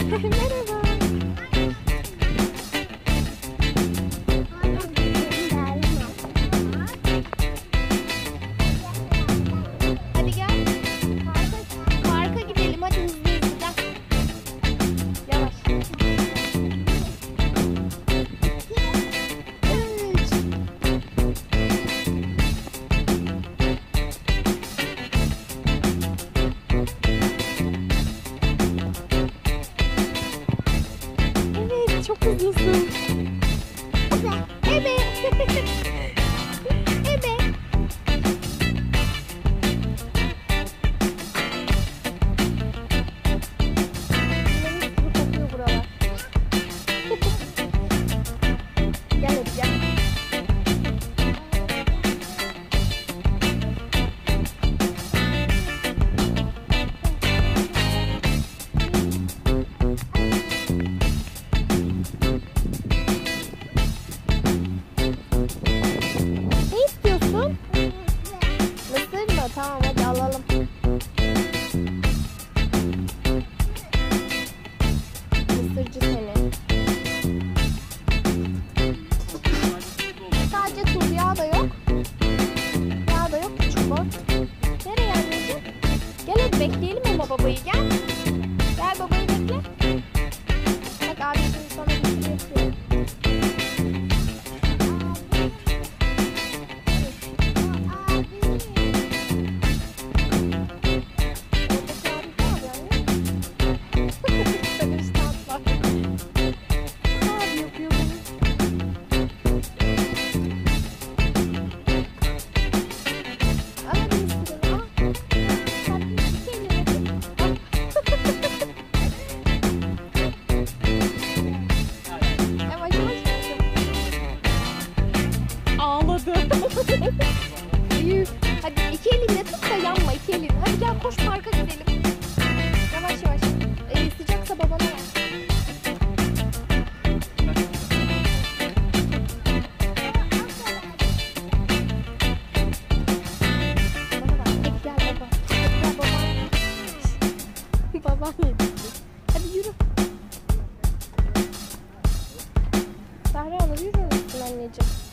Merhaba. Hadi gel. Parka gidelim. Hadi hızlı hızlı gel. Yavaş. 3. Evet, çok hızlısın. Evet. Evet. Bu kokuyor buralar. Gel hadi gel. Ne istiyorsun? Mısır mı? Tamam hadi alalım. Mısırcı seni. Sadece tuz, yağ da yok. Yağ da yok, küçük boy. Nereye anneciğim? Gel hadi bekleyelim ama babayı gel. Gel babayı bekle. Bak abi şimdi sana bir şey yapıyor. Hadi iki elinle tut da yanma, iki elinle. Hadi gel koş parka gidelim. Yavaş yavaş. Sıcaksa babana ver. Bana bak. Hadi gel baba. Hadi gel baba. Baban yetişti. Hadi yürü. Sahranur yürür müsün anneciğim?